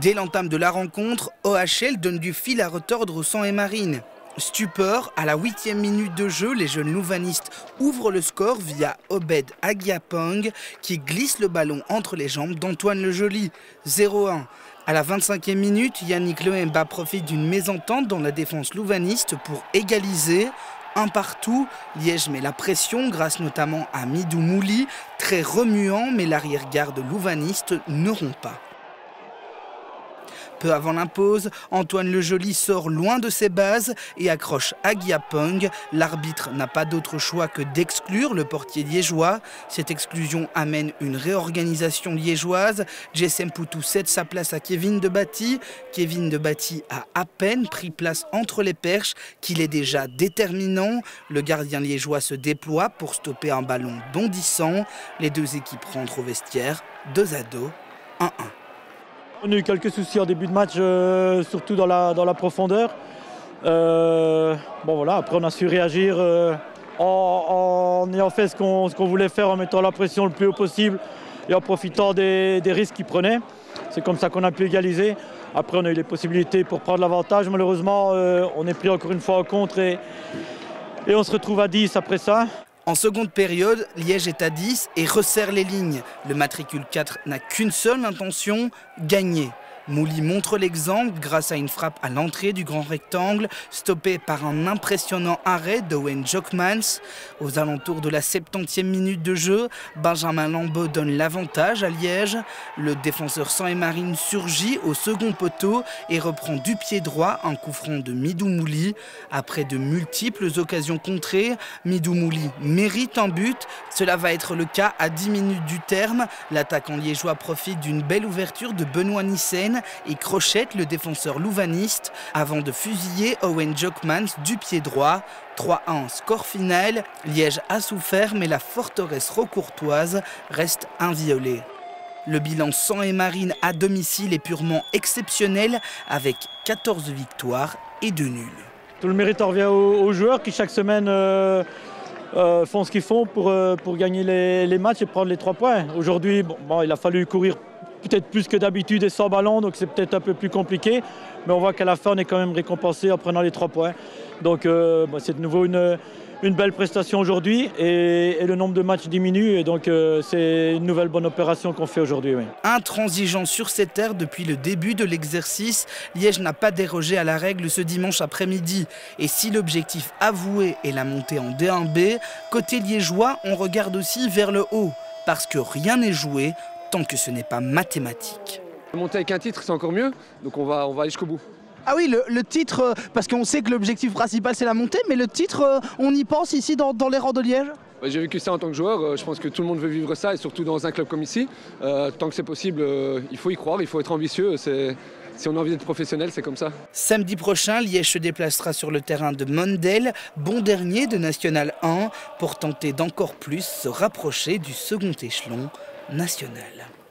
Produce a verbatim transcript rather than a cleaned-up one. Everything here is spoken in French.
Dès l'entame de la rencontre, O H L donne du fil à retordre au Sang et Marine. Stupeur, à la huitième minute de jeu, les jeunes louvanistes ouvrent le score via Obed Agiapong qui glisse le ballon entre les jambes d'Antoine Le Joly. zéro un. À la vingt-cinquième minute, Yannick Lehemba profite d'une mésentente dans la défense louvaniste pour égaliser. Un partout, Liège met la pression grâce notamment à Midou Mouli, très remuant, mais l'arrière-garde louvaniste ne rompt pas. Peu avant l'impause, Antoine Le Joly sort loin de ses bases et accroche Agiapong. L'arbitre n'a pas d'autre choix que d'exclure le portier liégeois. Cette exclusion amène une réorganisation liégeoise. Jessem Poutou cède sa place à Kevin Debatty. Kevin Debatty a à peine pris place entre les perches, qu'il est déjà déterminant. Le gardien liégeois se déploie pour stopper un ballon bondissant. Les deux équipes rentrent au vestiaire, deux à deux, un un. On a eu quelques soucis en début de match, euh, surtout dans la, dans la profondeur. Euh, bon voilà, après on a su réagir euh, en, en ayant fait ce qu'on ce qu'on voulait faire, en mettant la pression le plus haut possible et en profitant des, des risques qu'ils prenaient. C'est comme ça qu'on a pu égaliser. Après on a eu les possibilités pour prendre l'avantage. Malheureusement, euh, on est pris encore une fois en contre et, et on se retrouve à dix après ça. En seconde période, Liège est à dix et resserre les lignes. Le matricule quatre n'a qu'une seule intention, gagner. Mouli montre l'exemple grâce à une frappe à l'entrée du grand rectangle, stoppée par un impressionnant arrêt d'Owen Jokmans. Aux alentours de la septantième minute de jeu, Benjamin Lambeau donne l'avantage à Liège. Le défenseur Sang et Marine surgit au second poteau et reprend du pied droit un coup franc de Midou Mouli. Après de multiples occasions contrées, Midou Mouli mérite un but. Cela va être le cas à dix minutes du terme. L'attaquant liégeois profite d'une belle ouverture de Benoît Nissen et crochette le défenseur louvaniste avant de fusiller Owen Jokmans du pied droit. trois un, score final. Liège a souffert, mais la forteresse rocourtoise reste inviolée. Le bilan Sang et Marine à domicile est purement exceptionnel avec quatorze victoires et deux nuls. Tout le mérite en revient aux, aux joueurs qui chaque semaine euh, euh, font ce qu'ils font pour, euh, pour gagner les, les matchs et prendre les trois points. Aujourd'hui, bon, bon, il a fallu courir peut-être plus que d'habitude et sans ballon, donc c'est peut-être un peu plus compliqué. Mais on voit qu'à la fin, on est quand même récompensé en prenant les trois points. Donc euh, bah, c'est de nouveau une, une belle prestation aujourd'hui et, et le nombre de matchs diminue. Et donc euh, c'est une nouvelle bonne opération qu'on fait aujourd'hui. Oui. Intransigeant sur cette terre depuis le début de l'exercice, Liège n'a pas dérogé à la règle ce dimanche après-midi. Et si l'objectif avoué est la montée en D un B, côté liégeois, on regarde aussi vers le haut. Parce que rien n'est joué tant que ce n'est pas mathématique. Monter avec un titre, c'est encore mieux, donc on va, on va aller jusqu'au bout. Ah oui, le, le titre, parce qu'on sait que l'objectif principal c'est la montée, mais le titre, on y pense ici dans, dans les rangs de Liège? J'ai vécu ça en tant que joueur, je pense que tout le monde veut vivre ça, et surtout dans un club comme ici. Euh, tant que c'est possible, euh, il faut y croire, il faut être ambitieux. Si on a envie d'être professionnel, c'est comme ça. Samedi prochain, Liège se déplacera sur le terrain de Mondel, bon dernier de National un, pour tenter d'encore plus se rapprocher du second échelon national.